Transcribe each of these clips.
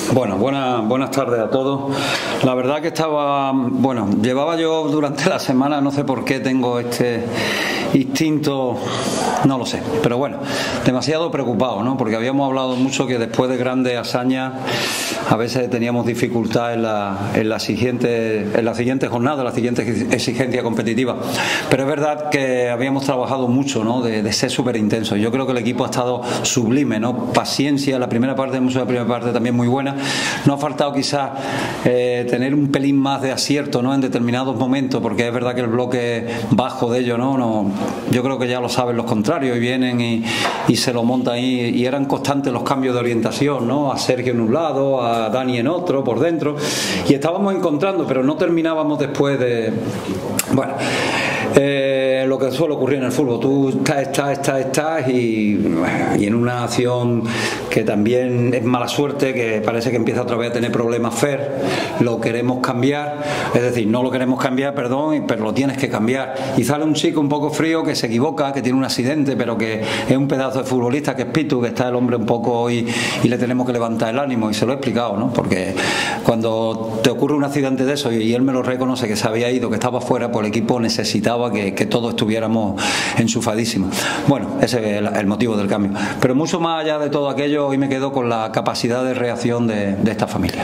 Bueno, buenas tardes a todos. La verdad que llevaba yo durante la semana, no sé por qué tengo este instinto, no lo sé, pero bueno, demasiado preocupado, ¿no? Porque habíamos hablado mucho que después de grandes hazañas a veces teníamos dificultad en la siguiente jornada, en la siguiente exigencia competitiva. Pero es verdad que habíamos trabajado mucho, ¿no? De ser súper intenso. Yo creo que el equipo ha estado sublime, ¿no? Paciencia, la primera parte, hemos hecho la primera parte también muy buena. No ha faltado quizás tener un pelín más de acierto, ¿no? En determinados momentos, porque es verdad que el bloque bajo de ellos, ¿no? Yo creo que ya lo saben los contrarios y vienen y se lo montan ahí, y eran constantes los cambios de orientación, ¿no? A Sergio en un lado, a Dani en otro, por dentro, y estábamos encontrando, pero no terminábamos después de... Bueno, lo que suele ocurrir en el fútbol, tú estás y en una acción que también es mala suerte, que parece que empieza otra vez a tener problemas Fer, lo queremos cambiar, es decir, no lo queremos cambiar, perdón, pero lo tienes que cambiar, y sale un chico un poco frío que se equivoca, que tiene un accidente, pero que es un pedazo de futbolista, que es Pitu, que está el hombre un poco hoy y le tenemos que levantar el ánimo, y se lo he explicado, ¿no? Porque cuando te ocurre un accidente de eso y él me lo reconoce, que se había ido, que estaba fuera, pues el equipo necesitaba que todos estuviéramos enchufadísimos. Bueno, ese es el motivo del cambio. Pero mucho más allá de todo aquello, hoy me quedo con la capacidad de reacción de esta familia.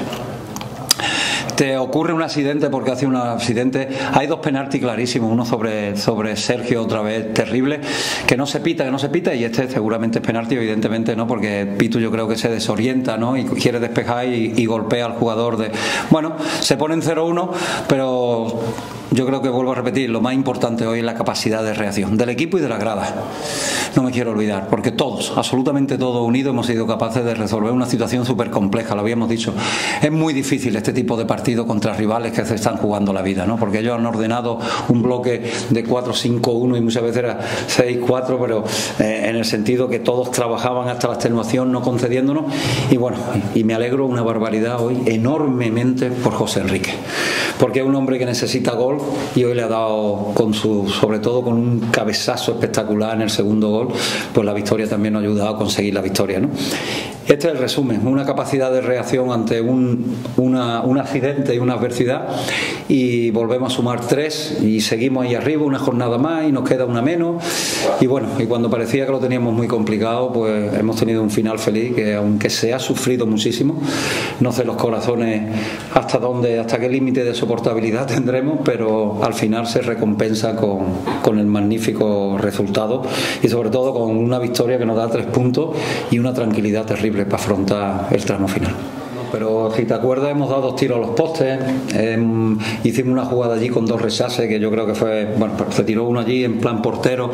Te ocurre un accidente porque hace un accidente, hay dos penaltis clarísimos, uno sobre Sergio otra vez terrible, que no se pita, y este seguramente es penalti, evidentemente no, porque Pitu yo creo que se desorienta, ¿no? Y quiere despejar y golpea al jugador de... Bueno, se pone en 0-1, pero yo creo que, vuelvo a repetir, lo más importante hoy es la capacidad de reacción del equipo y de las gradas. No me quiero olvidar, porque todos, absolutamente todos unidos, hemos sido capaces de resolver una situación súper compleja, lo habíamos dicho. Es muy difícil este tipo de partidos contra rivales que se están jugando la vida, ¿no? Porque ellos han ordenado un bloque de 4-5-1 y muchas veces era 6-4, pero en el sentido que todos trabajaban hasta la extenuación, no concediéndonos. Y bueno, y me alegro una barbaridad hoy enormemente por José Enrique, porque es un hombre que necesita gol, y hoy le ha dado, sobre todo con un cabezazo espectacular en el segundo gol, pues la victoria también nos ha ayudado a conseguir la victoria, ¿no? Este es el resumen, una capacidad de reacción ante un accidente y una adversidad, y volvemos a sumar 3 y seguimos ahí arriba, una jornada más y nos queda una menos, y bueno, y cuando parecía que lo teníamos muy complicado, pues hemos tenido un final feliz, que aunque se ha sufrido muchísimo, no sé los corazones hasta qué límite de soportabilidad tendremos, pero al final se recompensa con el magnífico resultado, y sobre todo con una victoria que nos da 3 puntos y una tranquilidad terrible para afrontar el tramo final. Pero si te acuerdas, hemos dado 2 tiros a los postes, hicimos una jugada allí con 2 rechaces, que yo creo que fue, bueno, se tiró uno allí en plan portero,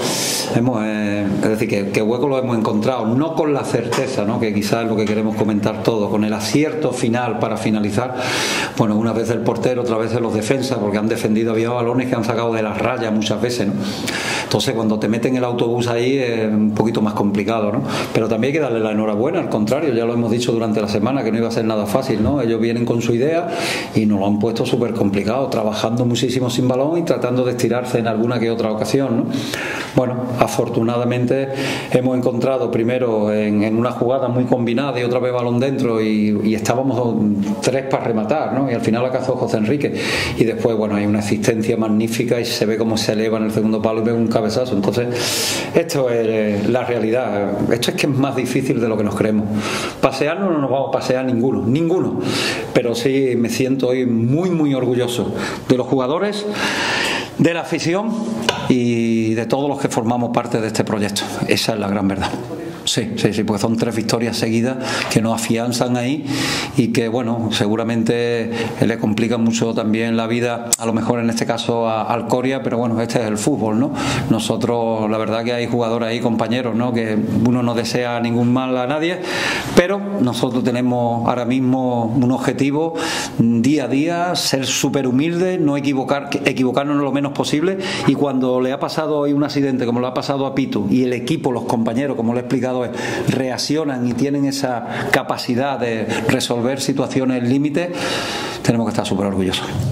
es decir, que hueco lo hemos encontrado, no con la certeza, ¿no? Que quizás es lo que queremos comentar todos, con el acierto final para finalizar, bueno, una vez el portero, otra vez los defensas, porque han defendido, había balones que han sacado de las rayas muchas veces, ¿no? Entonces cuando te meten el autobús ahí es un poquito más complicado, ¿no? Pero también hay que darle la enhorabuena, al contrario, ya lo hemos dicho durante la semana, que no iba a ser nada fácil, ¿no? Ellos vienen con su idea y nos lo han puesto súper complicado, trabajando muchísimo sin balón y tratando de estirarse en alguna que otra ocasión, ¿no? Bueno, afortunadamente hemos encontrado primero en una jugada muy combinada y otra vez balón dentro, y estábamos 3 para rematar, ¿no? Y al final la cazó José Enrique, y después, bueno, hay una asistencia magnífica y se ve cómo se eleva en el segundo palo y pega un cabezazo. Entonces, esto es la realidad, esto es que es más difícil de lo que nos creemos. Pasearnos no nos vamos a pasear ninguno, pero sí me siento hoy muy muy orgulloso de los jugadores, de la afición y de todos los que formamos parte de este proyecto. Esa es la gran verdad. Sí, porque son 3 victorias seguidas que nos afianzan ahí, y que, bueno, seguramente le complican mucho también la vida, a lo mejor en este caso a Alcoria, pero bueno, este es el fútbol, ¿no? Nosotros, la verdad que hay jugadores ahí, compañeros, ¿no? Que uno no desea ningún mal a nadie, pero nosotros tenemos ahora mismo un objetivo día a día, ser súper humildes, no equivocarnos lo menos posible, y cuando le ha pasado hoy un accidente como le ha pasado a Pitu, y el equipo, los compañeros, como le he explicado, reaccionan y tienen esa capacidad de resolver situaciones límites, tenemos que estar súper orgullosos.